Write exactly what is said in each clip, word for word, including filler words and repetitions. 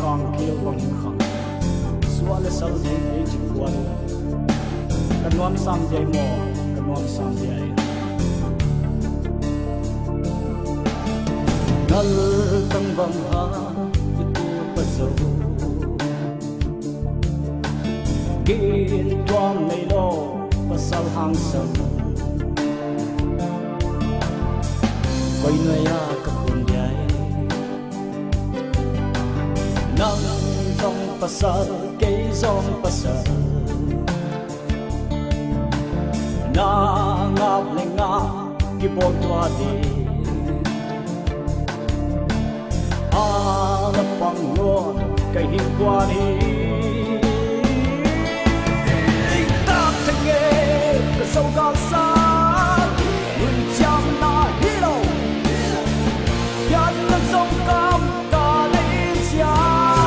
khang kêu bằng khang xua le sau dây ấy chỉ quan cái non sam dây mò cái non sam dây nal tang bang ha itu pasau gin tuang nei lo pasal hang sam quay nơi a các con dây nang dòng pasal cây dòng pasal na ngap le nga ki bon tua di a la pang luôn cây hin qua đi ta thành nghe cái sâu cao xa người chăm na hero yan na sông cam ta lấy cha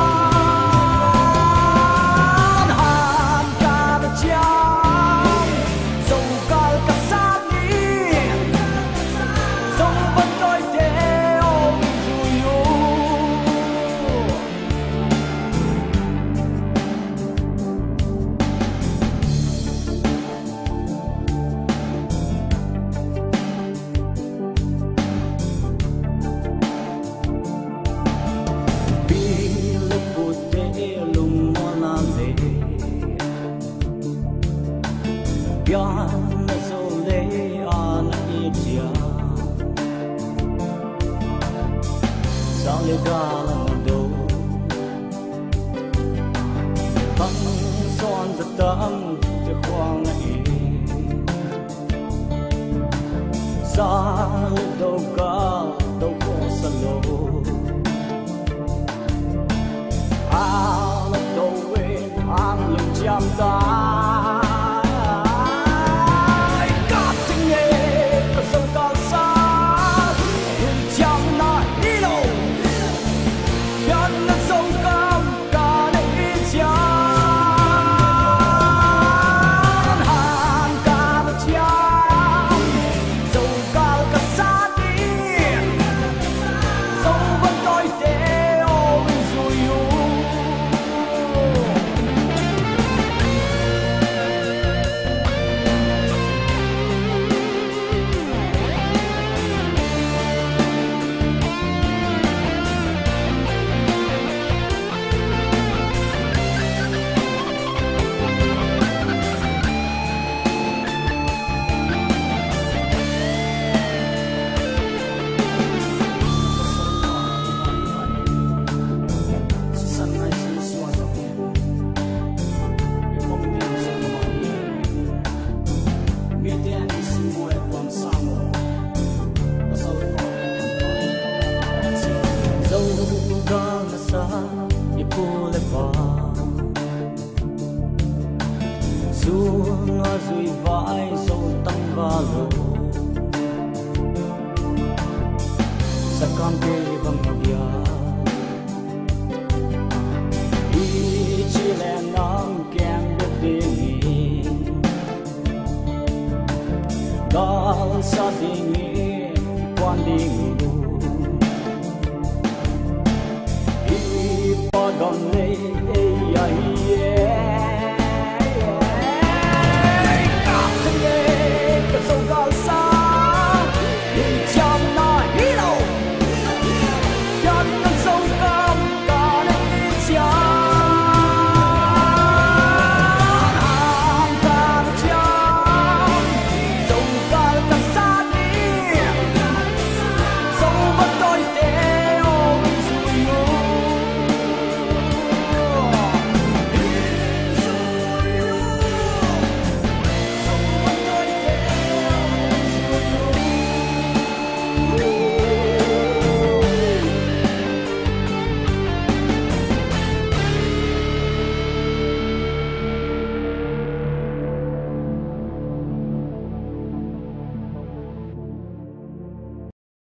Biar sole anak dia, sale dalam do, bang son tetang terkuang ini, sale doga dogo salo, alat doe ang lujam dah. Xuống dưới vai dâu tăng ba lô sakam ke bang dia đi chỉ là nắng kèm được đi đó sa đi quan đi đi pa don